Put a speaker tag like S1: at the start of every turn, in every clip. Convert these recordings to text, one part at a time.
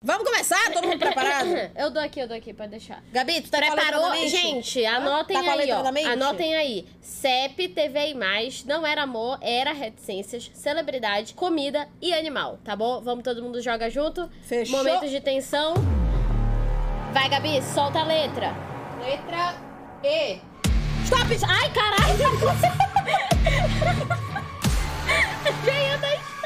S1: Vamos começar? Todo mundo preparado?
S2: Eu dou aqui, pode deixar.
S1: Gabi, tu tá com a letra
S2: Preparou?
S1: da mente?
S2: Gente, anotem
S1: Tá com a
S2: aí,
S1: letra
S2: ó.
S1: da mente?
S2: Anotem aí. CEP, TV e mais, não era amor, era reticências, celebridade, comida e animal, tá bom? Vamos, todo mundo joga junto.
S1: Fechou.
S2: Momentos de tensão. Vai, Gabi, solta a letra.
S3: Letra E.
S2: Stop! Ai, caralho! Ganhou da stop!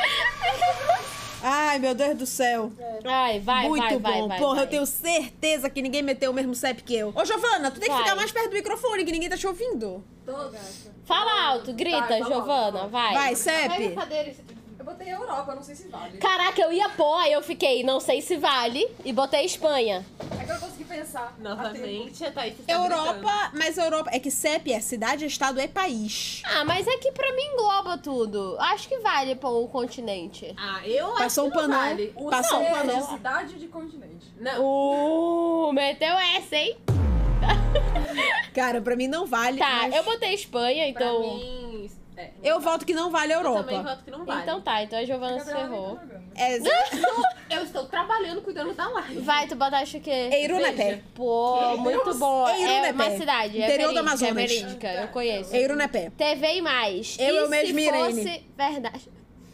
S1: Ai, meu Deus do céu.
S2: Ai, vai,
S1: Muito
S2: vai,
S1: bom.
S2: vai.
S1: Porra,
S2: vai.
S1: eu tenho certeza que ninguém meteu o mesmo CEP que eu. Ô, Giovana, tu tem que
S2: Vai.
S1: ficar mais perto do microfone, que ninguém tá te ouvindo.
S2: Fala alto, grita,
S3: Vai, fala
S2: Giovana,
S3: alto.
S2: vai.
S1: Vai,
S3: Pega a
S1: CEP.
S3: cadeira. Eu botei Europa, não sei se vale.
S2: Caraca, eu ia pôr, aí eu fiquei, não sei se vale, e botei Espanha.
S3: É que eu não consegui pensar.
S4: Novamente, a Thaís está
S1: Europa, mas Europa... É que CEP é cidade, estado, é país.
S2: Ah, mas é que pra mim engloba tudo. Acho que vale pôr o continente.
S4: Ah, eu acho
S1: Passou um
S4: que não
S1: panão.
S4: vale.
S1: Passou um
S3: É
S1: panão.
S3: de cidade de continente.
S4: Não.
S2: Meteu essa, hein?
S1: Cara, pra mim não vale.
S2: Tá,
S1: mas
S2: eu botei Espanha,
S4: Pra
S2: então...
S4: mim... É,
S1: eu voto que não vale a
S4: eu
S1: Europa.
S4: também voto que não vale.
S2: Então tá, então a Giovana se
S3: Gabriela
S2: ferrou.
S3: tá jogando.
S1: É,
S4: Eu estou trabalhando, cuidando da live.
S2: Vai, tu botaste o quê?
S1: Eirunepé.
S2: Pô, muito boa. É
S1: Eirunepé.
S2: uma cidade,
S1: Interior do
S2: é verídica, é
S1: Amazonas.
S2: verídica, eu conheço.
S1: Eirunepé.
S2: TV e mais.
S1: Eu
S2: e
S1: mesmo,
S2: se
S1: Irene.
S2: fosse verdade...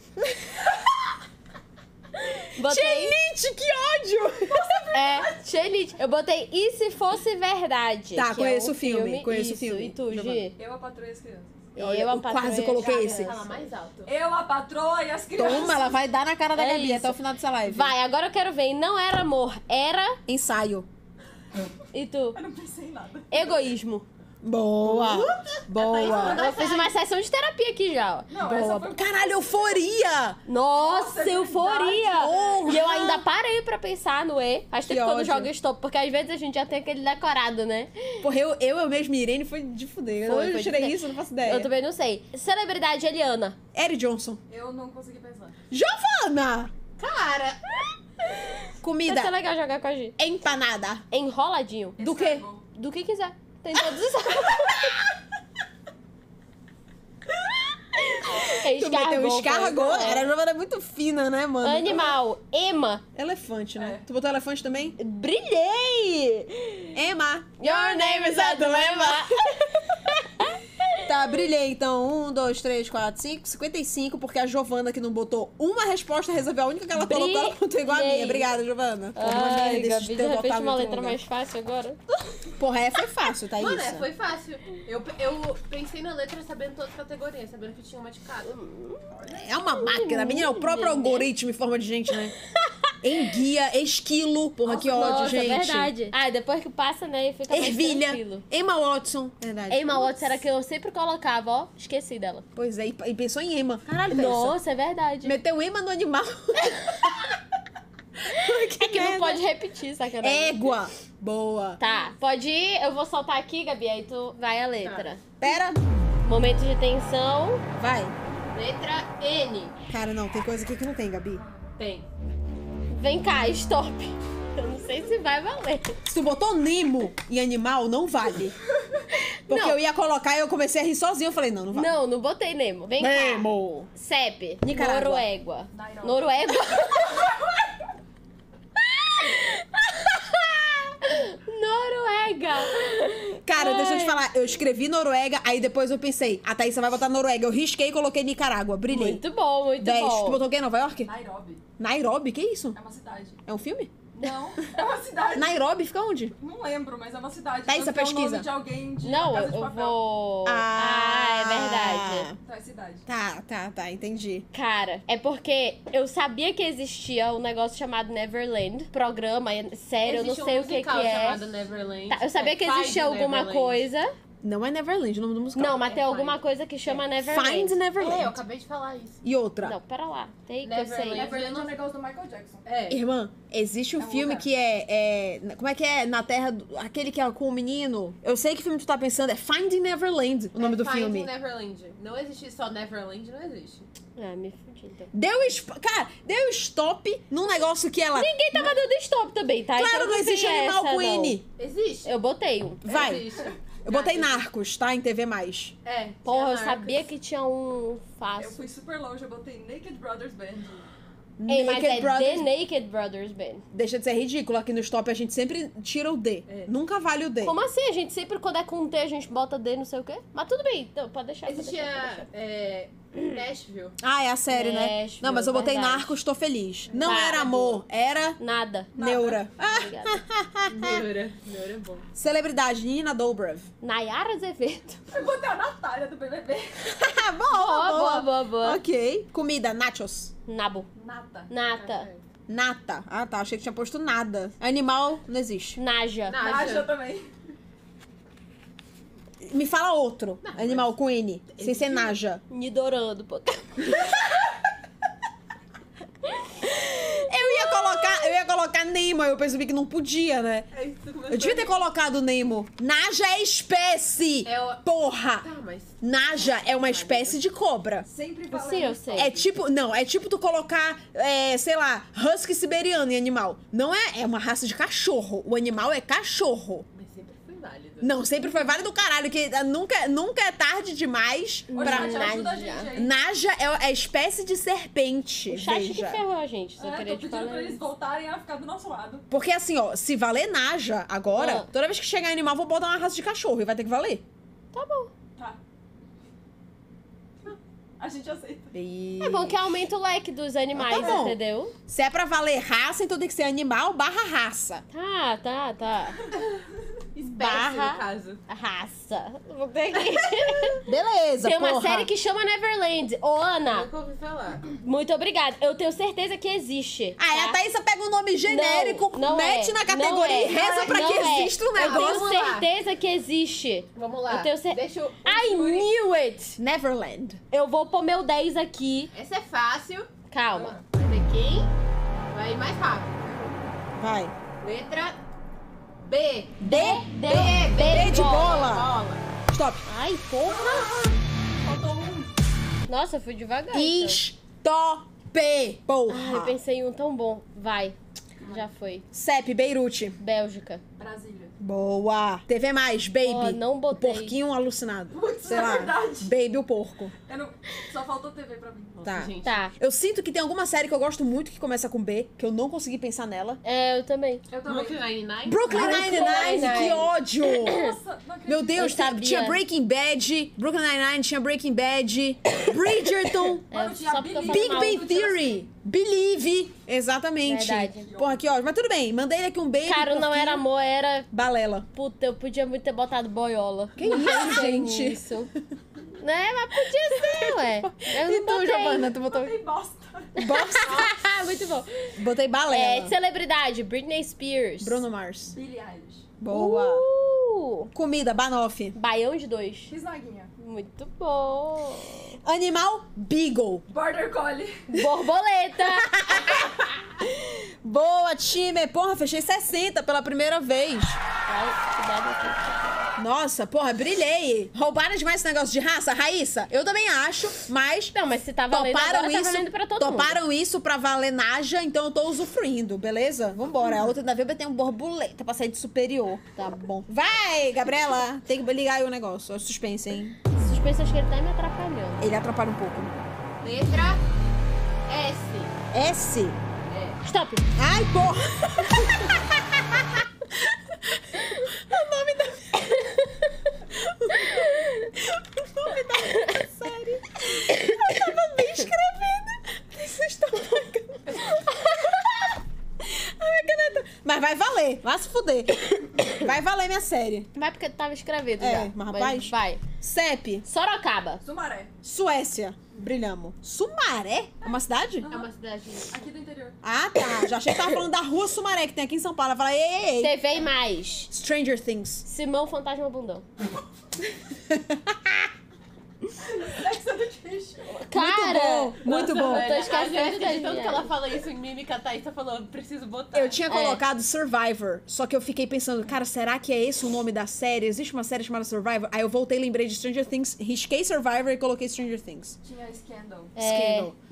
S2: Botei...
S1: Gente, que ódio!
S2: É, Xelite. Eu botei E se fosse verdade.
S1: Tá,
S2: que
S1: conheço
S2: é
S1: o filme, conheço o
S2: Isso,
S1: filme.
S2: E tu, Gi?
S3: Eu, a patroa e as crianças.
S2: Eu a patroa
S1: quase
S2: e as
S1: coloquei
S2: crianças.
S1: esse.
S4: Fala mais alto.
S3: Eu, a patroa e as crianças.
S1: Toma, ela vai dar na cara da
S2: É
S1: Gabi
S2: isso.
S1: até o final dessa live.
S2: Vai, agora eu quero ver. E não era amor, era...
S1: Ensaio.
S2: E tu?
S3: Eu não pensei em nada.
S2: Egoísmo.
S1: Boa. Boa.
S2: Eu fiz uma sessão de terapia aqui já, ó.
S3: Não, essa
S1: Boa.
S3: foi...
S1: Caralho, euforia!
S2: Nossa,
S3: é
S2: euforia!
S1: verdade.
S2: E eu ainda parei pra pensar no E. Faz tempo que eu não
S1: ódio.
S2: jogo stop, porque às vezes a gente já tem aquele decorado, né?
S1: Porra, eu mesmo, Irene, foi de fuder.
S2: Foi
S1: eu
S2: de
S1: tirei
S2: fuder.
S1: isso, não faço ideia.
S2: Eu também não sei. Celebridade Eliana.
S1: Eric Johnson.
S3: Eu não consegui pensar.
S1: Giovana!
S4: Cara,
S2: Vai
S1: Comida
S2: ser legal jogar com a Gi.
S1: empanada.
S2: Enroladinho.
S1: Do quê?
S3: Escargot.
S2: Do que quiser. Tem todos os...
S1: Tu meteu escargot?
S2: foi.
S1: Era a Giovana é muito fina, né, mano?
S2: Animal. Ema.
S1: Elefante, né?
S3: É.
S1: Tu botou elefante também?
S2: Brilhei!
S1: Emma.
S2: Your name is Adulema.
S1: Tá, brilhei então. 1, 2, 3, 4, 5, 55, porque a Giovana que não botou uma resposta resolveu a única que ela colocou, ela botou igual a minha.
S2: Brilhei.
S1: Obrigada, Giovana. Porra, uma
S2: Ai,
S1: merda
S2: Gabi,
S1: de
S2: de repente
S1: botar
S2: uma
S1: no
S2: letra
S1: lugar.
S2: mais fácil agora.
S1: Porra, foi fácil, tá
S4: mano,
S1: isso?
S4: foi fácil. Eu pensei na letra sabendo todas as categorias, sabendo que tinha uma de cada.
S1: É uma máquina, a menina é o próprio algoritmo em forma de gente, né? Enguia, esquilo. Porra, que ódio,
S2: Nossa,
S1: gente.
S2: é verdade. Ah, depois que passa, né, fica mais
S1: Ervilha.
S2: tranquilo.
S1: Emma Watson. Verdade.
S2: Emma Watson era que eu sempre colocava, ó. Esqueci dela.
S1: Pois é, e pensou em Emma. Caralho, pensa.
S2: Nossa, é verdade.
S1: Meteu Emma no animal.
S2: É que não pode repetir, sacanagem.
S1: Égua. Boa.
S2: Tá, pode ir. Eu vou soltar aqui, Gabi, aí tu vai a letra.
S1: Pera.
S2: Momento de tensão.
S1: Vai.
S4: Letra N.
S1: Cara, não, tem coisa aqui que não tem, Gabi.
S4: Tem.
S2: Vem cá, stop. Eu não sei se vai valer.
S1: Se tu botou Nemo em animal, não vale. Porque
S2: Não.
S1: eu ia colocar e eu comecei a rir sozinho. Eu falei, não, não vale.
S2: Não, não botei Nemo. Vem cá.
S1: Nemo.
S2: CEP.
S1: Nicarágua.
S2: Noruega.
S3: Nairobi.
S2: Noruega. Noruega.
S1: Cara, deixa eu te
S2: Ai.
S1: falar. Eu escrevi Noruega, aí depois eu pensei, a Thaísa vai botar Noruega. Eu risquei e coloquei Nicarágua. Brilhei.
S2: Muito bom, muito
S1: 10.
S2: bom.
S1: Tu botou o quê? Nova York?
S3: Nairobi.
S1: Nairobi? Que isso?
S3: É uma cidade.
S1: É um filme?
S3: Não, é uma cidade.
S1: Nairobi fica onde?
S3: Não lembro, mas é uma cidade.
S1: Tá, isso
S3: Tanto que
S1: é
S3: é o nome
S1: pesquisa.
S3: de alguém de
S2: Não,
S3: La Casa de
S2: eu
S3: Papel.
S2: vou... é verdade.
S3: Então é cidade.
S1: Tá, entendi.
S2: Cara, é porque eu sabia que existia um negócio chamado Neverland. Programa, sério, eu não
S4: Existe
S2: sei
S4: um
S2: o que
S4: musical
S2: é.
S4: chamado Neverland.
S2: Tá, eu sabia que existia
S4: Finding
S2: alguma
S4: Neverland.
S2: coisa.
S1: Não é Neverland o nome do musical.
S2: Não, mas tem
S4: É
S2: alguma
S4: Find.
S2: coisa que chama Neverland.
S1: Find Neverland.
S4: É, eu acabei de falar isso.
S1: E outra.
S2: Não, pera lá. Tem que eu
S4: Neverland.
S2: sei.
S3: Neverland é um negócio do Michael Jackson.
S4: É.
S1: Irmã, existe um
S3: É um
S1: filme
S3: lugar.
S1: que é. Como é que é? Na Terra. Aquele que é com o menino. Eu sei que filme tu tá pensando. É Finding Neverland o nome do
S4: Finding
S1: filme.
S4: Neverland. Não existe só Neverland, não existe.
S2: Ah, me fudi então.
S1: Cara, deu stop num negócio que ela.
S2: Ninguém tava dando stop também, tá?
S1: Claro,
S2: Então
S1: não existe
S2: tem
S1: Animal
S2: essa,
S1: Queen.
S4: Existe.
S2: Eu botei um.
S1: Vai.
S4: Existe.
S1: Eu botei Narcos, tá? Em TV.
S2: Porra,
S4: É. tinha
S2: eu
S4: Narcos.
S2: sabia que tinha um
S3: Eu
S2: fácil.
S3: fui super longe, eu botei Naked Brothers Band.
S2: Ei, mas é
S1: Brothers.
S2: The Naked Brothers Band.
S1: Deixa de ser ridículo. Aqui no stop a gente sempre tira o D. Nunca vale o D.
S2: Como assim? A gente sempre, quando é com T, a gente bota D, não sei o quê. Mas tudo bem, então, pode deixar. Pode deixar, pode
S4: Existia Nashville.
S1: Ah, é a série, né?
S2: Nashville,
S1: Não, mas eu botei
S2: verdade.
S1: Narcos, tô feliz. Não
S2: Tá,
S1: era amor, era
S2: Nada.
S1: neura.
S2: Obrigada.
S4: Neura é bom.
S1: Celebridade, Nina Dobrev.
S2: Nayara Azevedo.
S3: Eu botei a Natália do BBB.
S2: Boa.
S1: Ok. Comida, nachos.
S2: Nabo.
S3: Nata.
S2: Nata.
S1: Nata. Ah, tá. Achei que tinha posto nada. Animal, não existe.
S2: Naja.
S3: Naja também.
S1: Me fala outro. Animal com N. Sem ser Naja.
S2: Nidorando, pô.
S1: Eu ia colocar Nemo, eu percebi que não podia, né?
S4: É isso que começou.
S1: Eu devia ter colocado Nemo. Naja é espécie!
S4: É o-
S1: Porra!
S4: Tá, mas...
S1: Naja é uma espécie de cobra.
S3: Sempre valendo.
S2: Sim, eu sei.
S1: É tipo, não, é tipo tu colocar, sei lá, husky siberiano em animal. Não é uma raça de cachorro. O animal é cachorro.
S4: Mas sempre foi válido.
S1: Não, sempre foi válido do caralho, que nunca é tarde demais
S3: Ô,
S1: pra...
S3: chat, ajuda a
S2: Naja.
S3: gente aí.
S1: Naja é espécie de serpente,
S2: O chat que
S1: veja.
S2: ferrou a gente, só
S3: É,
S2: queria
S3: tô
S2: te
S3: pedindo
S2: falar
S3: pra eles
S2: isso.
S3: voltarem a ficar do nosso lado.
S1: Porque assim, ó, se valer Naja agora,
S2: Ah.
S1: toda vez que chegar em animal, vou botar uma raça de cachorro e vai ter que valer.
S2: Tá bom.
S3: Tá. A gente aceita.
S1: E...
S2: É bom que aumenta o leque dos animais,
S1: Tá bom.
S2: entendeu?
S1: Se é pra valer raça, então tem que ser animal barra raça.
S2: Tá.
S4: Espécie,
S2: Barra-
S4: no caso.
S2: Raça. Vou ter aqui.
S1: Beleza,
S2: Tem uma
S1: porra.
S2: série que chama Neverland. Ô, Ana,
S4: Nunca ouvi falar.
S2: muito obrigada. Eu tenho certeza que existe.
S1: Ah,
S2: tá?
S1: a Thaísa pega um nome genérico,
S2: Não
S1: mete
S2: é,
S1: na
S2: não
S1: categoria
S2: é,
S1: e reza pra
S2: não
S1: que
S2: é.
S1: exista um
S2: Eu
S1: negócio.
S2: tenho certeza que existe.
S4: Vamos lá.
S2: Eu tenho cer-
S4: Deixa eu...
S2: I knew it!
S1: Neverland.
S2: Eu vou pôr meu 10 aqui.
S4: Essa é fácil.
S2: Calma.
S4: Vai ver quem vai ir mais rápido.
S1: Vai.
S4: Letra B.
S1: D.
S2: B
S1: de bola.
S4: Bola.
S1: Stop.
S2: Ai, porra.
S3: Faltou um.
S2: Nossa, eu fui devagar. então.
S1: Stop.
S2: Ai, eu
S1: Porra.
S2: pensei em um tão bom. Vai. Já foi.
S1: CEP, Beirute.
S2: Bélgica.
S3: Brasília.
S1: Boa. TV Mais, Baby.
S2: Ó, não botei.
S1: O porquinho alucinado.
S3: Putz,
S1: Sei
S3: é
S1: lá.
S3: verdade.
S1: Baby o porco.
S3: Eu não... Só faltou TV pra mim.
S1: Tá.
S4: Gente.
S2: Tá.
S1: Eu sinto que tem alguma série que eu gosto muito que começa com B, que eu não consegui pensar nela.
S2: É, eu também.
S3: Eu também.
S4: Brooklyn Nine-Nine?
S1: Brooklyn Nine-Nine, que
S2: Nine-Nine.
S1: ódio!
S3: Nossa, não acredito.
S1: Meu Deus,
S2: Eu sabia.
S1: tinha Breaking Bad, Brooklyn Nine-Nine tinha Breaking Bad, Bridgerton,
S3: Mano, tinha
S2: só porque eu
S3: Big
S2: falo
S1: Big
S2: mal.
S1: Bang Theory, Believe, exatamente.
S2: Verdade.
S1: Porra, que ódio. Mas tudo bem, mandei ele aqui um beijo.
S2: Cara, não era amor, era...
S1: Balela.
S2: Puta, eu podia muito ter botado boiola.
S1: Que
S2: Não
S1: isso,
S2: pensei
S1: gente?
S2: nisso. Né? Mas podia ser, ué. Eu
S1: E
S2: não
S1: tu,
S2: botei.
S1: Giovana, tu botou...
S3: Botei bosta.
S1: Bosta.
S2: Muito bom.
S1: Botei balela.
S2: É, celebridade, Britney Spears.
S1: Bruno Mars.
S3: Billie Eilish.
S1: Boa. Comida, Banoffee.
S2: Baião de 2.
S3: Fisnaguinha.
S2: Muito bom.
S1: Animal, Beagle.
S3: Border Collie.
S2: Borboleta.
S1: Boa, time. Porra, fechei 60 pela primeira vez.
S2: Ai, cuidado aqui.
S1: Nossa, porra, brilhei. Roubaram demais esse negócio de raça, Raíssa? Eu também acho, mas
S2: Não, mas se tá valendo
S1: toparam
S2: agora, tá
S1: isso,
S2: valendo pra todo mundo.
S1: toparam isso pra valer Naja, então eu tô usufruindo, beleza? Vambora. A outra da Veba tem um borboleta pra sair de superior. Tá bom. Vai, Gabriela. Tem que ligar aí o negócio. É suspense, hein?
S2: Suspense, acho que ele tá me atrapalhando.
S1: Ele atrapalha um pouco.
S4: Letra S.
S1: S.
S2: Stop.
S1: Ai, porra. O nome da... O nome da série. Eu tava bem escrevendo. Vocês estão pagando. Ai, minha caneta. Mas vai valer. Vai se fuder. Vai valer minha série.
S2: Vai porque tu tava escrevendo
S1: É,
S2: já.
S1: mas rapaz-
S2: Vai.
S1: CEP.
S2: Sorocaba.
S3: Sumaré.
S1: Suécia. Brilhamos. Sumaré? É uma cidade?
S4: É uma cidade...
S3: Aqui do interior.
S1: Ah, tá. Já achei que tava falando da rua Sumaré, que tem aqui em São Paulo. Eu falei, ei.
S2: TV e mais.
S1: Stranger Things.
S2: Simão Fantasma Bundão.
S3: Sex Education.
S2: Cara!
S1: Muito bom.
S2: Eu tô esquecendo
S4: Às vezes,
S2: das
S4: de tanto que
S2: viagens.
S4: ela fala isso em mímica, a Thaís tá falando, preciso botar.
S1: Eu tinha colocado Survivor, só que eu fiquei pensando, cara, será que é esse o nome da série? Existe uma série chamada Survivor? Aí eu voltei, lembrei de Stranger Things, risquei Survivor e coloquei Stranger Things.
S3: Tinha Scandal.
S2: É,
S1: Scandal.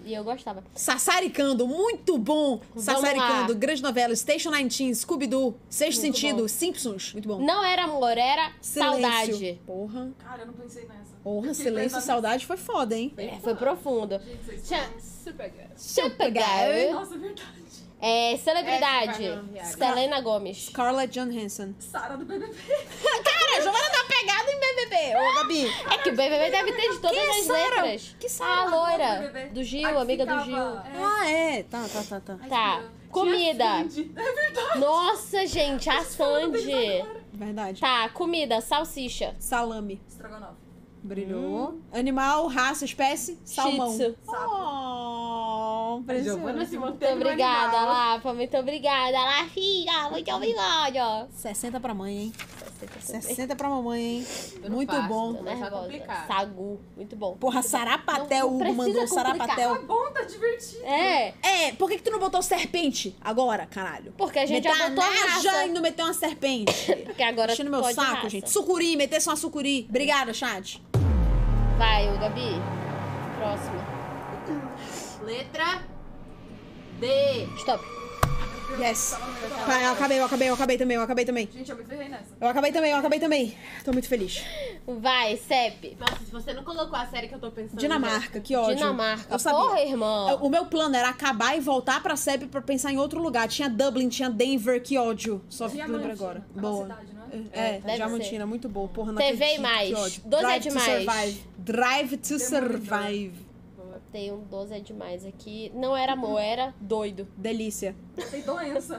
S2: E eu gostava.
S1: Sassaricando, muito bom.
S2: Vamos
S1: Sassaricando,
S2: lá.
S1: grande novela, Station 19, Scooby-Doo, Sexto
S2: Muito
S1: Sentido,
S2: bom.
S1: Simpsons. Muito bom.
S2: Não era amor, era
S1: Silêncio.
S2: saudade.
S1: Porra.
S3: Cara, eu não pensei nessa.
S1: Porra, silêncio e saudade foi foda, hein?
S2: É, foi profundo.
S3: Gente, vocês
S4: Tinha Supergirl.
S2: Supergirl.
S3: Nossa, é verdade.
S2: É, celebridade.
S4: Essa vai no reality.
S2: Selena Gomes.
S1: Scarlett Johansson.
S3: Sara do BBB.
S1: Cara, a Giovana tá pegada em BBB, ô Gabi.
S2: É que o BBB deve ter de todas
S1: Quem é
S2: as
S1: Sara?
S2: letras.
S1: Que
S2: A
S1: Sara?
S2: loira.
S3: BBB.
S2: Do Gil,
S3: A que
S2: amiga do
S3: ficava-
S2: Gil.
S1: Ah, é. Tá.
S2: Tá. Comida.
S3: É verdade.
S2: Nossa, gente, a Sandy.
S1: Verdade.
S2: Tá, comida, salsicha.
S1: Salame.
S3: Estrogonofe.
S1: Brilhou. Animal, raça, espécie, salmão.
S2: Shih Tzu.
S1: Oh,
S4: Giovana
S1: impressionante.
S4: se
S2: Muito
S4: manteve no
S2: obrigada,
S4: animal.
S2: Lafa. Muito obrigada, Lafinha. Muito obrigada.
S1: 60 pra mãe, hein?
S2: Você
S1: 60 pra mamãe, hein?
S4: Eu não
S1: Muito
S4: faço,
S1: bom.
S4: Vai ser
S2: nervosa.
S4: complicado.
S2: Sagu. Muito bom.
S1: Porra,
S2: Muito bom.
S1: Sarapatel,
S2: Não
S1: Hugo
S2: precisa
S1: mandou
S2: complicar.
S1: Sarapatel.
S3: Bom, tá divertido.
S2: É,
S1: É, por que tu não botou serpente agora, caralho?
S2: porque a gente
S1: Meter
S2: já
S1: a
S2: botou
S1: naja
S2: raça.
S1: e não meteu uma serpente.
S2: Porque agora
S1: Enchendo meu
S2: pode
S1: saco,
S2: raça.
S1: gente. Sucuri, metesse uma sucuri. Obrigada, chat.
S2: Vai, o Gabi. Próxima.
S4: Letra D.
S2: Stop.
S1: Yes. Vai, eu acabei também.
S3: Gente, eu me ferrei nessa.
S1: Eu acabei também. Tô muito feliz.
S2: Vai, CEP.
S4: Nossa, se você não colocou a série que eu tô pensando...
S1: Dinamarca, que ódio.
S2: Dinamarca.
S1: Eu sabia.
S2: Porra, irmão.
S1: O meu plano era acabar e voltar pra SEP pra pensar em outro lugar. Tinha Dublin, tinha Denver, que ódio. Só lembro
S3: Diamantina.
S1: agora.
S3: É uma
S1: Boa.
S3: cidade, não é?
S1: É,
S2: Deve
S1: Diamantina, muito bom. Porra, não
S2: TV
S1: acredito,
S2: mais.
S1: que ódio.
S2: 12 é
S1: Drive to
S2: demais.
S1: Survive. Drive to
S3: Demolidor.
S1: Survive.
S2: Tem um 12 é demais aqui. Não era amor, era doido.
S1: Delícia.
S3: Tem doença.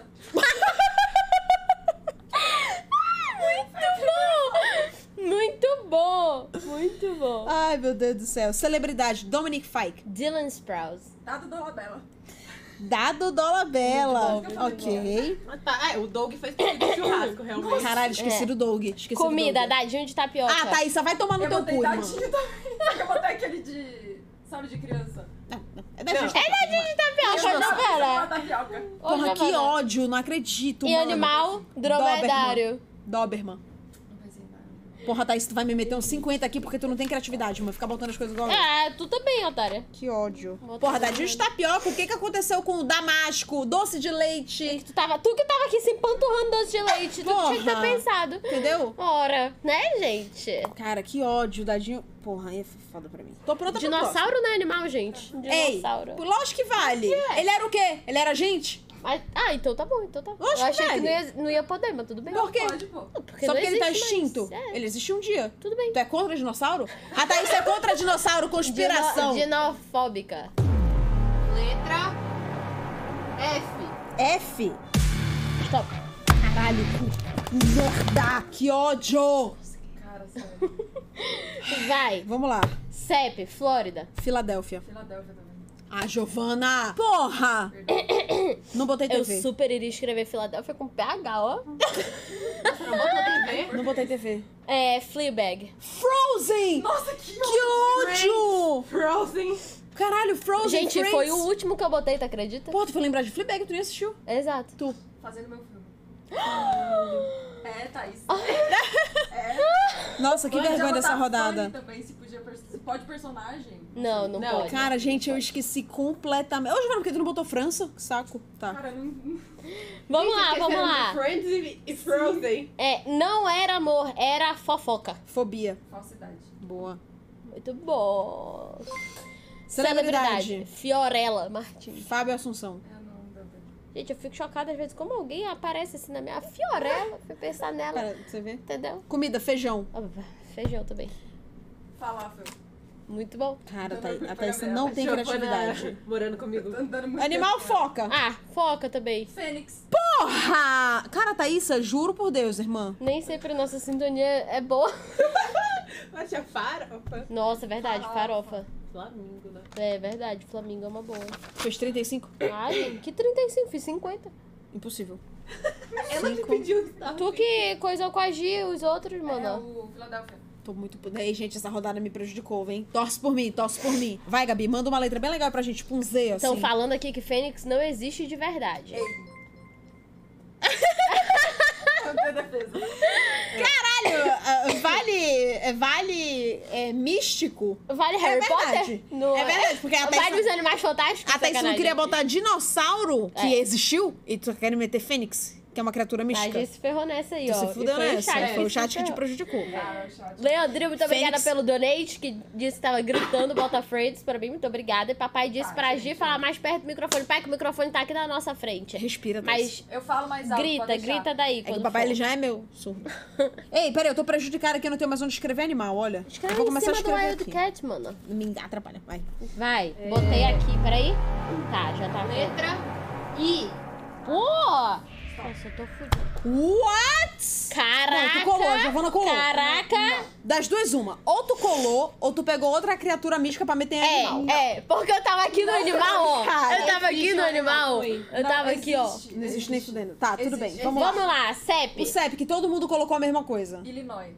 S2: Muito bom! Muito bom.
S1: Ai, meu Deus do céu. Celebridade, Dominic Fike.
S2: Dylan Sprouse.
S3: Dado Dolabella.
S1: Dado Dolabella.
S2: Muito bom, muito
S1: Ok.
S4: Tá, o Doug fez tudo de churrasco, realmente.
S1: Caralho, esqueci do Doug. Esqueci
S2: Comida,
S1: do Doug.
S2: dadinho de tapioca.
S1: Ah, Thaísa, vai tomar no
S3: Eu
S1: teu
S3: botei
S1: cu, irmão.
S3: dadinho também. Só que eu botei aquele de... Sabe, de criança.
S1: É dadinho de tapioca.
S2: De tapioca, não,
S3: Uma
S2: pera.
S3: tapioca.
S1: Porra, que ódio. Não acredito,
S2: E
S1: mano.
S2: animal, dromedário.
S1: Doberman.
S3: Não pensei em nada.
S1: Porra, Thaís, tu vai me meter uns 50 aqui porque tu não tem criatividade, mano. Ficar botando as coisas igual.
S2: É, tu também, otária.
S1: Que ódio.
S2: Botar
S1: Porra,
S2: tudo
S1: dadinho de
S2: bem.
S1: tapioca. O que que aconteceu com o damasco? Doce de leite.
S2: Tu que tava aqui se empanturrando doce de leite. Tu tinha que ter
S1: Porra.
S2: pensado.
S1: Entendeu?
S2: Ora, né, gente?
S1: Cara, que ódio. Dadinho... Porra, aí é foda pra mim. Tô pronta pra próxima.
S2: Dinossauro não é animal, gente.
S1: Ei,
S2: Dinossauro.
S1: lógico que vale. Ele era o quê? Ele era gente?
S2: Mas- então tá bom, então tá bom.
S1: Lógico
S2: Eu achei
S1: que
S2: que não ia poder, mas tudo bem.
S1: Por quê?
S3: Pode, pô.
S2: Porque
S1: Só
S2: não
S1: porque ele tá
S2: existe mais.
S1: extinto.
S2: É,
S1: Ele existe um dia.
S2: tudo bem.
S1: Tu é contra dinossauro? A Thaís é contra dinossauro, conspiração.
S2: Dinofóbica.
S4: Letra F.
S1: F.
S2: Stop.
S1: Caralho, que merda. Que ódio.
S3: Cara, sério.
S2: Vai.
S1: Vamos lá.
S2: CEP, Flórida.
S1: Filadélfia.
S3: Filadélfia também.
S1: Ah, Giovana. Porra. Não botei
S2: Eu
S1: TV.
S2: super iria escrever Filadélfia com PH, ó.
S4: Você não botou TV?
S1: Não botei TV.
S2: É, Fleabag.
S1: Frozen.
S3: Nossa, que
S1: Que ódio.
S4: Frozen.
S1: Caralho, Frozen.
S2: Gente,
S1: Friends.
S2: foi o último que eu botei, tu acredita?
S1: Pô, tu foi lembrar de Fleabag, tu nem assistiu.
S2: Exato.
S1: Tu.
S3: Fazendo meu filme. É, Thaís.
S1: Nossa, que
S3: Podia
S1: vergonha
S3: botar
S1: dessa rodada.
S3: Fanny também, se pode personagem.
S2: Não, não,
S4: Não,
S2: pode.
S1: Cara, gente, eu esqueci completamente. Ô, Giovana, por que tu não botou França? Que saco. Tá.
S3: Cara, não...
S2: Vamos lá,
S4: Gente,
S2: vamos
S4: esqueceram
S2: lá.
S4: de Friends e Frozen.
S2: É, não era amor, era fofoca.
S1: Fobia.
S3: Falsidade.
S1: Boa.
S2: Muito bom.
S1: Celebridade.
S2: Fiorella Martins.
S1: Fábio Assunção.
S3: É, não, deu bem.
S2: Gente, eu fico chocada às vezes como alguém aparece assim na minha... A Fiorella, fui pensar nela,
S1: Pera, você vê?
S2: entendeu?
S1: Comida, feijão.
S2: Ah, feijão também.
S3: Falafel.
S2: Muito bom.
S1: Cara,
S3: Dando
S1: a
S3: pra
S1: Thaís
S3: Gabriela.
S1: não tem
S4: Giovana
S1: criatividade.
S4: morando comigo.
S3: Tá dando muito
S1: Animal,
S3: tempo, né?
S1: foca.
S2: Ah, foca também.
S3: Fênix.
S1: Porra! Cara, Thaísa, juro por Deus, irmã.
S2: Nem sempre nossa sintonia é boa.
S4: Mas tinha farofa.
S2: Nossa, é verdade, farofa.
S4: Flamingo, né?
S2: É verdade, Flamingo é uma boa.
S1: Fez 35?
S2: Ai, que 35, fiz 50.
S1: Impossível.
S4: Ela me pediu.
S2: Tu que coisou com a Gil, os outros,
S3: É
S2: mano.
S3: o Filadélfia.
S1: Tô muito... Aí, gente, essa rodada me prejudicou, hein? Torce por mim, torce por mim. Vai, Gabi, manda uma letra bem legal pra gente, tipo um Z, assim.
S2: Estão falando aqui que Fênix não existe de verdade.
S3: Não tem defesa.
S1: Caralho, vale místico...
S2: Vale
S1: É
S2: Harry
S1: verdade.
S2: Potter? No-
S1: É verdade, porque a Thaís...
S2: Vale os Animais Fantásticos?
S1: A Thaís não
S2: sacanagem.
S1: queria botar dinossauro, que existiu, e tu quer meter Fênix, que é uma criatura
S2: A
S1: mística.
S2: gente se ferrou nessa aí,
S1: Tu
S2: ó.
S1: se fudeu
S2: E foi
S1: nessa. Foi o chat
S2: se
S1: que te
S2: ferrou.
S1: prejudicou.
S3: Ah, o chat.
S2: Leandrinho, muito obrigada
S1: Fênix.
S2: pelo donate, que disse que tava gritando Bota Friends pra mim, muito obrigada. E papai disse pra Gi falar mais perto do microfone. Pai, que o microfone tá aqui na nossa frente.
S1: Respira, Thaís.
S2: Mas
S3: Eu falo mais alto,
S2: grita,
S3: pode deixar.
S2: grita daí.
S1: É que
S2: quando
S1: o papai
S2: for.
S1: ele já é meu surdo. Ei, peraí, eu tô prejudicada aqui, eu não tenho mais onde escrever animal, olha.
S2: Escreve
S1: eu vou
S2: em
S1: começar a
S2: cima do
S1: escrever aqui.
S2: Wildcat, mano.
S1: Me atrapalha, vai.
S2: Vai, botei aqui, peraí. Tá, já tá.
S4: Letra I.
S2: Pô! Nossa, eu tô fudida.
S1: What?
S2: Caraca!
S1: Não, tu colou, Giovana colou.
S2: Caraca!
S1: Das duas, uma. Ou tu colou, ou tu pegou outra criatura mística pra meter em animal.
S2: Porque eu tava aqui no animal, ó.
S1: Cara,
S2: Eu tava aqui
S4: existe
S2: no
S4: um
S2: animal.
S4: animal,
S2: Eu tava aqui, ó.
S1: Não existe nem fudendo. Tá, tudo bem.
S3: Existe.
S1: Vamos lá.
S2: Vamos lá, CEP.
S1: O CEP, que todo mundo colocou a mesma coisa.
S3: Illinois.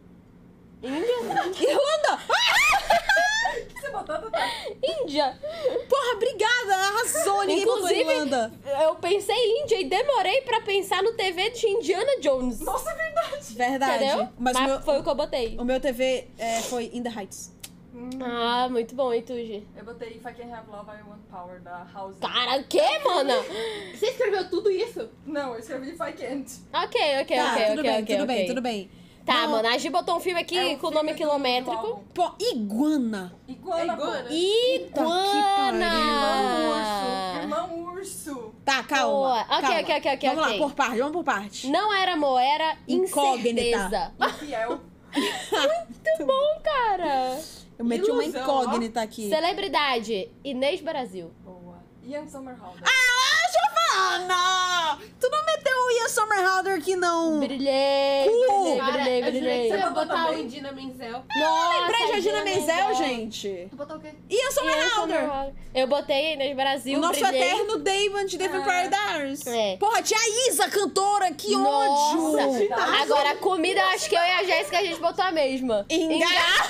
S1: Irlanda!
S3: O que você botou, Tatá?
S2: Índia.
S1: Porra, obrigada! Arrasou, ninguém botou
S2: Inclusive,
S1: Irlanda.
S2: eu pensei em Índia e demorei pra pensar no TV de Indiana Jones.
S3: Nossa, é verdade.
S1: Verdade.
S2: Entendeu?
S1: Mas,
S2: Foi o que eu botei.
S1: o meu TV foi In the Heights.
S2: Ah, muito bom, hein, Tuji?
S3: Eu botei If I Can Have Love, I Want Power, da House.
S2: Cara, o que, mano?
S4: Você escreveu tudo isso?
S3: Não, eu escrevi If I Can't.
S2: Ok.
S1: Tudo bem.
S2: Tá,
S1: Não,
S2: mano, a Gi botou um filme aqui
S3: É um
S2: com o
S3: filme
S2: nome
S3: do
S2: quilométrico.
S3: álbum.
S1: Pô, iguana.
S3: Iguana, pô.
S4: Iguana.
S2: Iguana!
S3: Irmão urso.
S1: Tá, calma.
S2: Boa. Ok,
S1: calma.
S2: ok.
S1: Vamos lá, vamos por parte.
S2: Não era amor, era
S1: Incógnita.
S2: incerteza.
S3: Infiel.
S2: Muito bom, cara.
S1: Eu meti uma
S3: Ilusão,
S1: incógnita aqui.
S2: Celebridade, Inês Brasil.
S3: Boa. Ian Somerhalder.
S1: Ah, Giovana! Tu não meteu o Ian Somerhalder aqui, não.
S2: Brilhei,
S4: Cara, eu jurei que você ia
S3: Botou
S4: botar o
S3: também?
S4: Indina Menzel.
S2: Nossa,
S1: Lembrei de Regina
S2: Idina
S1: Menzel, gente.
S4: Tu botou o quê?
S1: Ian Somerhalder.
S2: Eu botei Inês Brasil,
S1: O nosso
S2: brilhei.
S1: eterno Damon de The Vampire Diaries.
S2: É.
S1: Porra, tinha a Isa, cantora, que
S2: Nossa.
S1: ódio.
S2: Agora, comida, eu acho que eu e a Jéssica, a gente botou a mesma.
S1: Enga-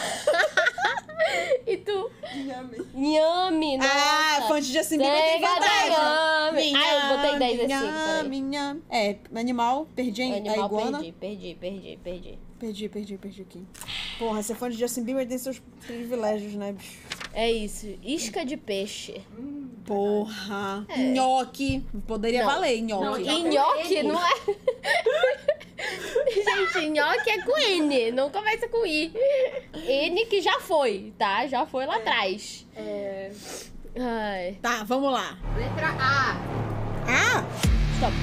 S2: E tu?
S3: Inhame.
S2: Nhame, nossa.
S1: Ah, fonte de Justin Bieber tem
S2: Cega da
S1: vantagem.
S2: Nhame. Ah, eu botei 10 assim, peraí.
S1: Minha. É, animal, perdi a
S2: Animal,
S1: iguana.
S2: perdi.
S1: Perdi aqui. Porra, ser fã de Justin Bieber tem seus privilégios, né, bicho?
S2: É isso, isca de peixe.
S1: Porra. Nhoque. Poderia
S2: Não.
S1: valer, nhoque.
S3: Não,
S2: E nhoque não é... Gente, nhoque é com N, não começa com I. N que já foi, tá? Já foi lá atrás. Ai.
S1: Tá, vamos lá.
S4: Letra A.
S1: Ah!
S2: Stop.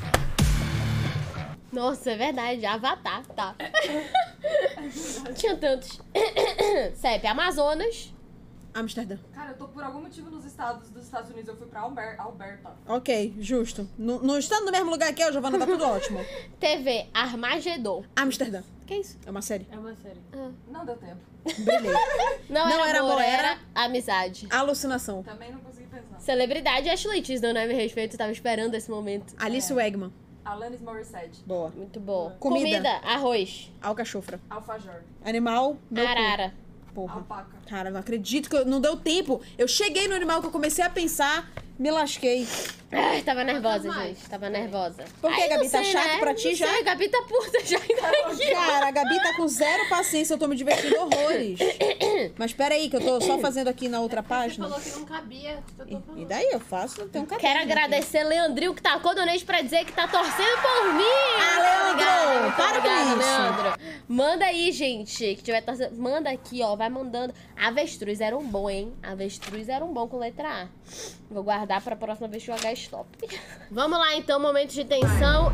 S2: Nossa, é verdade, Avatar, tá. Tinha tantos. CEP, Amazonas.
S1: Amsterdã.
S3: Cara, eu tô por algum motivo nos estados dos Estados Unidos. Eu fui pra Alberta.
S1: Ok, justo. Não estando no mesmo lugar que eu, Giovana, tá tudo ótimo.
S2: TV, Armagedon.
S1: Amsterdã.
S2: Que isso?
S1: É uma série.
S4: É uma série.
S3: Não deu tempo.
S1: Brilhei.
S2: Não,
S1: Não era
S2: amor,
S1: amor,
S2: era amizade.
S1: Alucinação.
S3: Também não consegui pensar.
S2: Celebridade, Ashley Tisdale, não é meu respeito, eu tava esperando esse momento.
S1: Alice Wegman.
S3: Alanis Morissette.
S1: Boa.
S2: Muito bom.
S1: Comida.
S2: Arroz.
S1: Alcachofra.
S3: Alfajor.
S1: Animal, meu cu.
S2: Arara.
S1: Porra.
S3: Alpaca.
S1: Cara, não acredito que não deu tempo. Eu cheguei no animal que eu comecei a pensar, me lasquei.
S2: Ai, tava nervosa,
S4: mais?
S2: gente. Tava nervosa.
S1: Por quê,
S2: Ai, não
S1: Gabi? Tá
S2: sei,
S1: chato
S2: né?
S1: pra ti
S2: Não
S1: já?
S2: sei, Gabi tá puta já ainda aqui.
S1: Cara, a Gabi tá com zero paciência, eu tô me divertindo horrores. Mas pera aí, que eu tô só fazendo aqui na outra
S4: Você
S1: página.
S4: falou que não cabia. Eu tô falando.
S1: E daí eu faço, eu tenho um caderno
S2: Quero
S1: aqui.
S2: agradecer Leandrinho que tacou donate pra dizer que tá torcendo por mim.
S1: Ah, Leandro,
S2: Muito
S1: para com
S2: obrigada,
S1: isso.
S2: Leandro. Manda aí, gente, que tiver torcendo. Manda aqui, ó, vai mandando. Avestruz era um bom, hein? Avestruz era um bom com letra A. Vou guardar pra próxima vez jogar stop. Vamos lá, então, momento de tensão.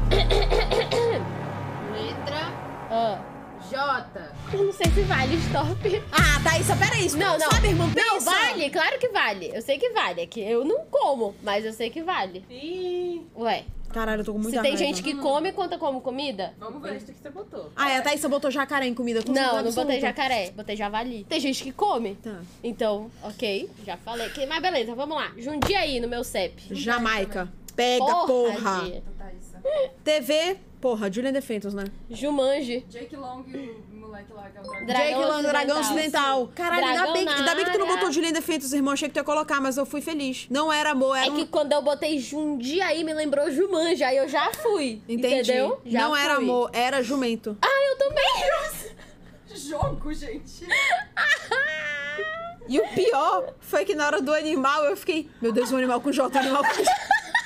S4: Letra
S2: Ah,
S4: J.
S2: eu não sei se vale stop.
S1: Ah, Thaísa, pera aí,
S2: Não, não.
S1: sabe, irmã?
S2: Não,
S1: Pensa.
S2: vale, claro que vale. Eu sei que vale. É que eu não como, mas eu sei que vale.
S4: Ih.
S2: Ué,
S1: Caralho, eu tô com muita
S2: se tem
S1: raiva.
S2: gente que come, conta como comida?
S3: Vamos
S4: Foi
S3: ver.
S4: isso que você botou.
S1: Ah, a Thaísa botou jacaré em comida. com
S2: Não,
S1: certeza
S2: não botei
S1: absoluta.
S2: jacaré, botei javali. Tem gente que come.
S1: Tá.
S2: Então, ok, já falei. Mas beleza, vamos lá. Jundiaí no meu CEP.
S1: Jamaica. Pega, porra.
S2: Gi.
S3: Thaísa.
S1: TV, porra, Julian DeFantos, né?
S2: Jumanji.
S3: Jake Long e o moleque lá que é o dragão.
S2: Dragão
S1: Jake Long, Dragão
S2: Ocidental.
S1: Ocidental. Caralho,
S2: Dragão
S1: ainda bem que tu não
S2: na
S1: botou
S2: área.
S1: Julian DeFantos, irmão. Achei que tu ia colocar, mas eu fui feliz. Não era amor, era
S2: É que quando eu botei Jundiaí, me lembrou Jumanji, aí eu já fui.
S1: Entendi.
S2: Entendeu? Já
S1: não era
S2: fui.
S1: amor, era jumento.
S2: Ah, eu também.
S3: jogo, gente.
S1: E o pior foi que na hora do animal eu fiquei... Meu Deus, um animal com J, um animal com J.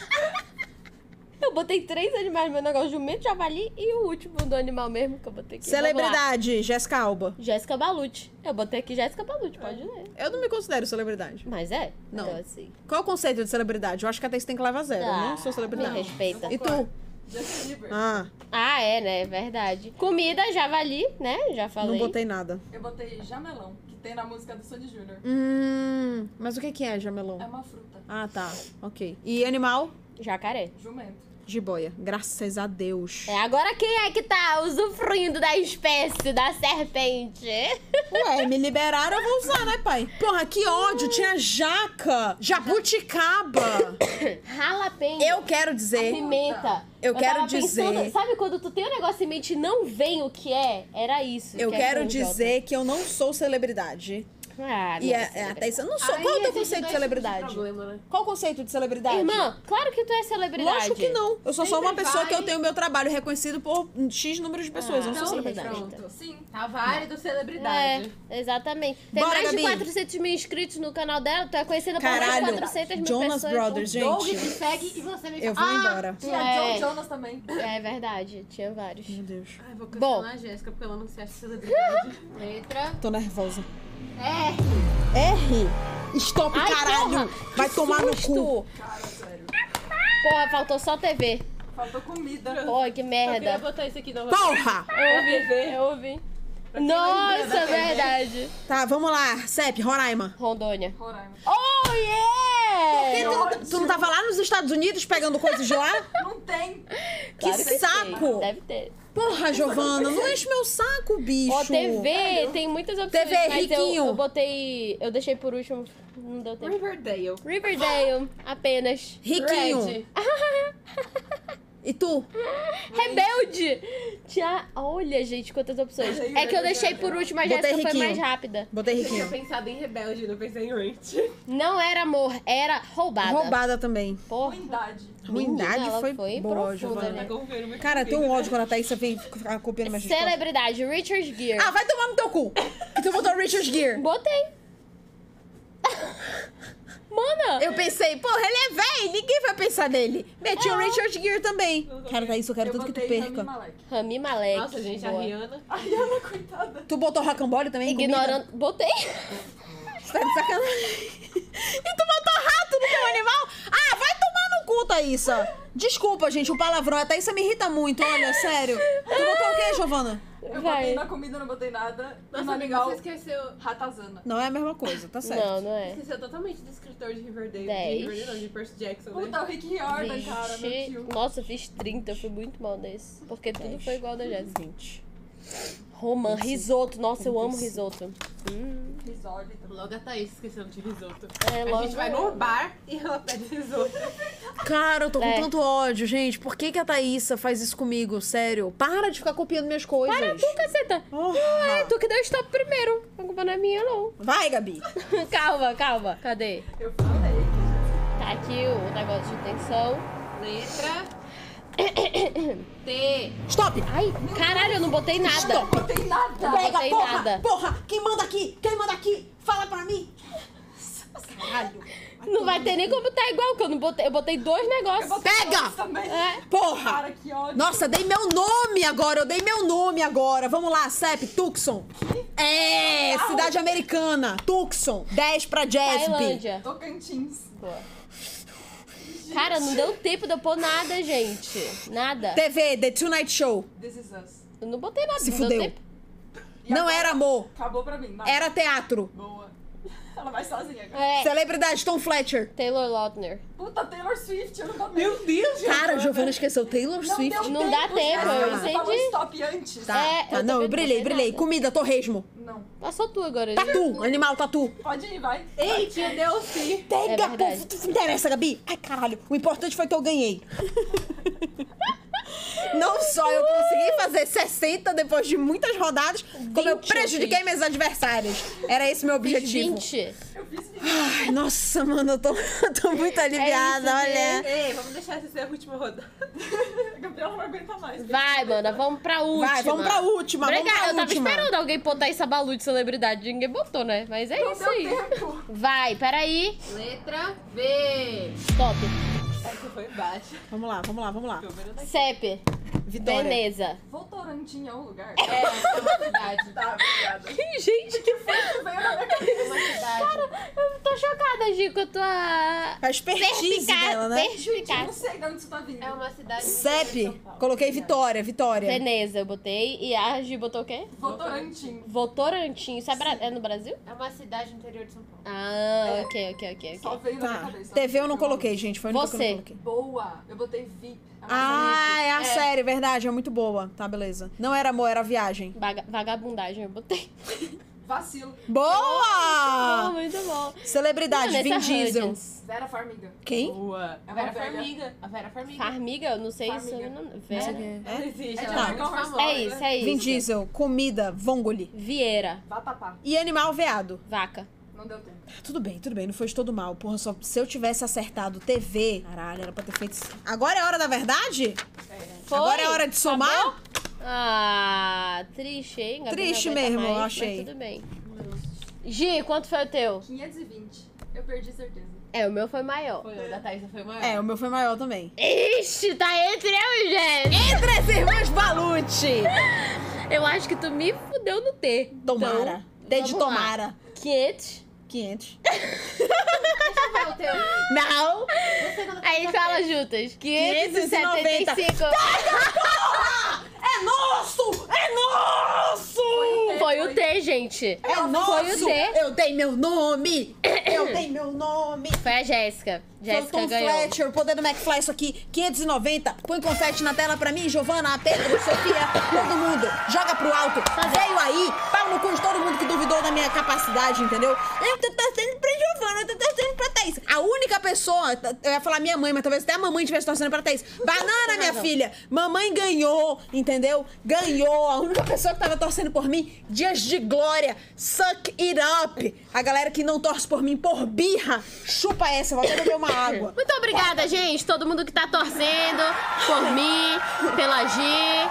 S2: Eu botei 3 animais no meu negócio, jumento, javali e o último do animal mesmo que eu botei aqui.
S1: Celebridade, Jéssica Alba.
S2: Jéssica Balucci. Eu botei aqui Jéssica Balucci, pode ler.
S1: Eu não me considero celebridade.
S2: Mas é?
S1: Não.
S2: Então, assim.
S1: Qual o conceito de celebridade? Eu acho que até isso tem que levar 0. Eu não sou
S2: Me
S1: celebridade.
S2: respeita.
S1: E tu?
S3: Justin Bieber.
S1: Ah,
S2: Ah, é, né? É verdade. Comida, javali, né? Já falei.
S1: não botei nada.
S3: Eu botei jamelão, que tem na música do Sandy Júnior.
S1: Mas o que é jamelão?
S3: É uma fruta.
S1: Ah, tá. Ok. E animal?
S2: Jacaré.
S3: Jumento.
S1: Jiboia. Graças a Deus.
S2: É, agora quem é que tá usufruindo da espécie da serpente?
S1: Ué, me liberaram, eu vou usar, né, pai? Porra, que ódio. Tinha jaca, jabuticaba.
S2: Jalapeno.
S1: Eu quero dizer...
S2: Pimenta.
S1: Eu quero
S2: tava pensando,
S1: dizer-
S2: sabe quando tu tem um negócio em mente e não vem o que é? Era isso.
S1: Eu
S2: que
S1: quero
S2: é
S1: dizer que eu não sou celebridade.
S2: Ah,
S1: E
S2: não,
S1: até isso. Eu não sou. Qual é o teu conceito de celebridade? Qual o conceito de celebridade?
S2: Irmã, claro que tu é celebridade.
S1: Lógico que não. Eu sou só
S4: Sempre
S1: uma pessoa que eu
S4: vale.
S1: tenho meu trabalho reconhecido por X número de pessoas. eu não sou
S2: Então,
S1: celebridade.
S2: pronto.
S3: Sim.
S4: Tá válido celebridade.
S2: É, exatamente. Tem
S1: Bora,
S2: mais de
S1: Gabi.
S2: 400 mil inscritos no canal dela, tu é conhecida por mais de
S1: Caralho.
S2: 400 mil
S1: Jonas
S2: pessoas.
S1: Brothers,
S4: Doug te
S1: gente.
S4: segue e você me
S1: Eu vou embora.
S3: Tinha
S2: É.
S3: Joe Jonas também.
S2: É verdade, tinha vários.
S1: Meu Deus.
S4: Ai, vou
S2: Bom.
S4: cancelar a Jéssica porque ela não se acha celebridade.
S2: Letra.
S1: Tô nervosa.
S2: R.
S1: R. Stop,
S2: Ai,
S1: caralho.
S2: porra,
S1: Vai
S2: que
S1: tomar no
S2: susto.
S1: cu.
S3: Cara, sério.
S2: Porra, faltou só TV.
S3: Faltou comida.
S2: Porra, que
S4: Eu queria
S2: merda.
S4: botar isso aqui novamente.
S1: Porra!
S2: Eu ouvi.
S3: quem lembra
S2: Nossa,
S3: da TV.
S2: verdade.
S1: Tá, vamos lá. CEP, Roraima.
S2: Rondônia.
S3: Roraima.
S2: Oh, yeah!
S1: Tu não tava lá nos Estados Unidos pegando coisas de lá?
S3: Não tem.
S2: Claro
S1: Que
S2: tem.
S1: saco!
S2: Deve ter.
S1: Porra, Giovana, não enche meu saco, bicho.
S2: Ó, TV, tem muitas opções.
S1: TV,
S2: mas
S1: riquinho.
S2: eu botei. Eu deixei por último. Não deu tempo.
S4: Riverdale.
S2: Riverdale, apenas.
S1: Riquinho.
S4: Red.
S1: E tu?
S2: Rebelde! Tinha. Olha, gente, quantas opções. É que eu deixei por último, a
S1: Botei
S2: Jéssica foi
S1: riquinho.
S2: mais rápida.
S1: Botei
S4: Eu tinha
S1: riquinho.
S4: pensado em Rebelde, não pensei em Rent.
S2: Não era amor, era roubada.
S1: Roubada também.
S2: Porra.
S3: Ruindade.
S1: Ruindade
S2: Menina, ela
S1: foi
S2: foi
S1: boa,
S2: profunda,
S1: Giovana.
S2: né?
S4: Tá confiando muito
S1: Cara, eu tenho um
S4: comigo,
S1: ódio quando a Thaísa vem ficar copiando minhas respostas.
S2: Celebridade, Richard Gere.
S1: Ah, vai tomar no teu cu. Que tu botou Richard Gere.
S2: Botei. Mana!
S1: Eu pensei, porra, ele é velho, ninguém vai pensar nele. Meti o Richard Gere também. Cara, Thaís, eu quero tudo que tu
S3: botei Rami
S1: perca.
S3: Malek.
S2: Rami Malek.
S4: Nossa, gente,
S2: boa.
S4: a Rihanna.
S3: A Rihanna, coitada.
S1: Tu botou rocambole também?
S2: Ignorando. Botei.
S1: Comida? Tá de sacanagem. E tu botou rato no teu animal? Ah, vai tomar no cu, Thaísa. Desculpa, gente, o palavrão. A Thaísa me irrita muito, olha, sério. Tu botou o quê, Giovana?
S3: Eu
S2: Vai.
S3: botei na comida, não botei nada. E
S4: Nossa,
S3: no
S4: amiga,
S3: animal,
S4: você esqueceu.
S3: ratazana.
S1: Não é a mesma coisa, tá certo.
S2: Não, não é.
S4: Esqueceu totalmente do escritor de Riverdale.
S2: 10.
S4: De Riverdale, não, de Percy Jackson, né?
S3: Puta, o Rick Riordan, cara, meu
S2: Vixe.
S3: tio.
S2: Nossa, eu fiz 30, eu fui muito mal nesse. Porque tudo
S1: 10.
S2: foi igual da Jéssica.
S1: 20.
S2: Romã, risoto. Nossa, eu amo risoto.
S3: Risole.
S4: Logo a Thaís esquecendo de risoto.
S2: É,
S4: A
S2: logo
S4: gente vai no bar e ela pede risoto.
S1: Cara, eu tô com
S2: É.
S1: tanto ódio, gente. Por que a Thaísa faz isso comigo? Sério. Para de ficar copiando minhas coisas.
S2: Para tu, caceta.
S1: Porra.
S2: É, tu que deu stop primeiro. A culpa não é minha, não.
S1: Vai, Gabi.
S2: calma, calma. Cadê?
S3: Eu falei.
S2: Tá aqui o negócio de tensão.
S4: Letra T.
S1: Stop.
S2: Ai, caralho, eu não botei nada.
S3: Não botei nada.
S2: Não
S1: Pega,
S2: botei
S1: porra,
S2: nada.
S1: porra. Quem manda aqui? Quem manda aqui? Fala pra mim. Caralho.
S2: Não vai ter nem como tá igual, que eu não botei. Eu botei 2
S3: Eu
S2: negócios.
S3: botei
S1: Pega!
S3: dois também.
S2: É.
S1: Porra.
S3: Cara, que ódio.
S1: Nossa, dei meu nome agora. Eu dei meu nome agora. Vamos lá, CEP, Tucson. É, cidade americana. Tucson. 10 pra Jasby.
S2: Tailândia.
S3: Tocantins.
S2: Boa. Cara, não deu tempo de eu pôr nada, gente. Nada.
S1: TV, The Tonight Show.
S3: This is us.
S2: Eu não botei nada.
S1: Se
S2: não
S1: fudeu.
S2: Deu tempo.
S3: E
S1: Não
S3: agora?
S1: era amor.
S3: Acabou pra mim. Nada.
S1: Era teatro.
S3: Boa. Ela vai sozinha agora.
S2: É.
S1: Celebridade, Tom Fletcher.
S2: Taylor Lautner.
S3: Puta, Taylor Swift, eu não botei.
S4: Meu Deus,
S1: Cara, Giovana esqueceu Taylor
S3: Não
S1: Swift.
S3: deu
S2: Não dá tempo, eu
S3: Você falou
S2: entendi.
S3: stop antes.
S1: Tá,
S2: É,
S1: tá.
S2: eu
S1: Não,
S2: também
S1: eu brilhei,
S2: não
S1: brilhei.
S2: nada.
S1: Comida, torresmo.
S3: Não.
S2: Ah, só tu agora.
S1: Tatu, animal, tatu.
S3: Pode ir, vai.
S4: Ei, tinha Delcy.
S1: Pega,
S2: verdade.
S1: pô, tu interessa, Gabi. Ai, caralho. O importante foi que eu ganhei. Não só eu consegui fazer 60 depois de muitas rodadas, como eu
S2: 20
S1: prejudiquei
S2: eu
S1: meus adversários. Era esse meu objetivo.
S2: 20.
S3: Eu fiz 20.
S1: Ai, nossa, mano, eu tô muito aliviada,
S2: isso,
S1: olha.
S4: Ei, vamos deixar essa ser a última rodada.
S3: A Gabriela vai aguentar mais.
S2: Vai, mana, vamos pra última.
S1: Vai, vamos pra última.
S2: Obrigada,
S1: vamos pra
S2: eu tava
S1: última.
S2: esperando alguém botar essa balu de celebridade. Ninguém botou, né? Mas é isso aí. Vai, peraí.
S4: Letra V.
S2: Top.
S3: Essa foi baixa.
S1: Vamos lá, vamos lá, vamos lá.
S2: CEP.
S1: Vitória.
S2: Veneza.
S3: Votorantim é um lugar?
S4: É uma cidade.
S3: Tá, obrigada.
S2: Gente, que foi?
S3: Veio na minha cabeça.
S4: É uma cidade.
S2: Eu tô chocada, Gi, com a tua...
S1: A expertise dela, né?
S3: Eu
S2: Perspicaz.
S3: não sei de onde isso tá vindo.
S4: É uma cidade.
S1: CEP, coloquei Vitória, Vitória.
S2: Veneza, eu botei. E a Gi botou o quê?
S3: Votorantim.
S2: Votorantim. Isso é no Brasil?
S4: É uma cidade no interior de São Paulo.
S2: Ah, ok.
S3: Só veio na minha
S1: Tá.
S3: cabeça.
S1: TV eu não coloquei, gente. Foi a única que eu
S2: Você.
S1: não coloquei.
S3: Boa. Eu botei VIP. É uma
S1: Ah, é a
S3: série.
S1: série, verdade. É muito boa. Tá, beleza. Não era amor, era viagem.
S2: Vagabundagem, eu botei.
S3: Vacilo.
S1: Boa!
S2: Muito bom.
S1: Celebridade,
S2: Vanessa
S1: Vin Diesel.
S2: Hudgens.
S3: Vera Farmiga.
S1: Quem?
S3: Boa. É
S4: A
S3: uma
S4: Vera
S3: velha.
S4: Farmiga. A Vera Farmiga.
S2: Farmiga, eu não sei se
S3: Farmiga.
S2: eu não...
S1: Não sei
S2: Vera.
S1: quem é.
S4: Ela existe,
S3: É de
S4: ela é
S3: American
S4: muito
S3: Horror
S4: famosa.
S2: É isso, é isso.
S1: Vin Diesel, comida, vongole.
S2: Vieira.
S3: Vatapá.
S1: E animal, veado.
S2: Vaca.
S3: Não deu tempo.
S1: Tudo bem, não foi de todo mal. Porra, só se eu tivesse acertado TV. Caralho, era pra ter feito isso. Agora é hora da verdade?
S2: Foi?
S1: Agora é hora de somar?
S2: Acabou? Ah, triste, hein? Gabi
S1: Triste
S2: não aguenta
S1: mesmo, eu
S2: mais,
S1: achei.
S2: Mas tudo bem. Gi, quanto foi o teu?
S3: 520. Eu perdi certeza.
S2: É, o meu foi maior.
S4: Foi, o da Thaisa foi maior.
S1: É, o meu foi maior também.
S2: Ixi, tá entre eu e Jéssica.
S1: Entre as irmãs Balucci!
S2: Eu acho que tu me fudeu no T.
S1: Tomara. T de
S2: vamos lá.
S1: tomara.
S2: 500.
S1: 500.
S4: Deixa eu ver o teu.
S1: Não!
S4: Você não
S2: Aí fala juntas. 575.
S1: É nosso! É nosso!
S2: Foi o T, gente.
S1: É nosso!
S2: Foi o T.
S1: Eu dei meu nome! Eu dei meu nome!
S2: Foi a Jéssica. Jéssica
S1: Tom
S2: ganhou.
S1: Fletcher, o poder do McFly, isso aqui, 590. Põe confete na tela pra mim, Giovana, Pedro, Sofia, todo mundo. Joga pro alto. Veio aí, pau no cu de todo mundo que duvidou da minha capacidade, entendeu? Eu tô torcendo pra Giovana, eu tô torcendo pra Thaís. A única pessoa, eu ia falar minha mãe, mas talvez até a mamãe estivesse torcendo pra Thaís. Banana, minha filha. Mamãe ganhou, entendeu? Ganhou. A única pessoa que tava torcendo por mim, dias de glória. Suck it up. A galera que não torce por mim por birra, chupa essa, vou até beber uma água.
S2: Muito obrigada, gente. Todo mundo que tá torcendo por mim, pela Gi.